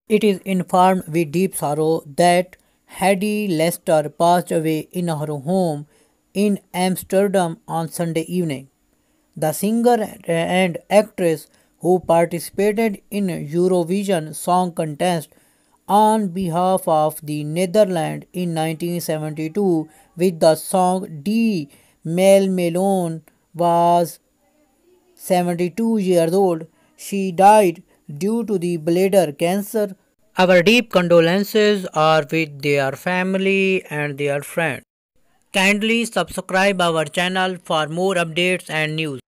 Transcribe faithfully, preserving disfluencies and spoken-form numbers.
It is informed with deep sorrow that Heddy Lester passed away in her home in Amsterdam on Sunday evening. The singer and actress who participated in Eurovision Song Contest on behalf of the Netherlands in nineteen seventy-two with the song Die Mallemolen was seventy-two years old. She died due to the bladder cancer. Our deep condolences are with their family and their friends. Kindly subscribe our channel for more updates and news.